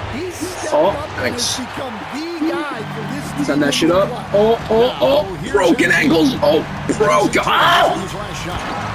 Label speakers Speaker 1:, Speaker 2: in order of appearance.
Speaker 1: Oh, thanks. Send that shit up. Oh, broken ankles. Oh, broken. Oh!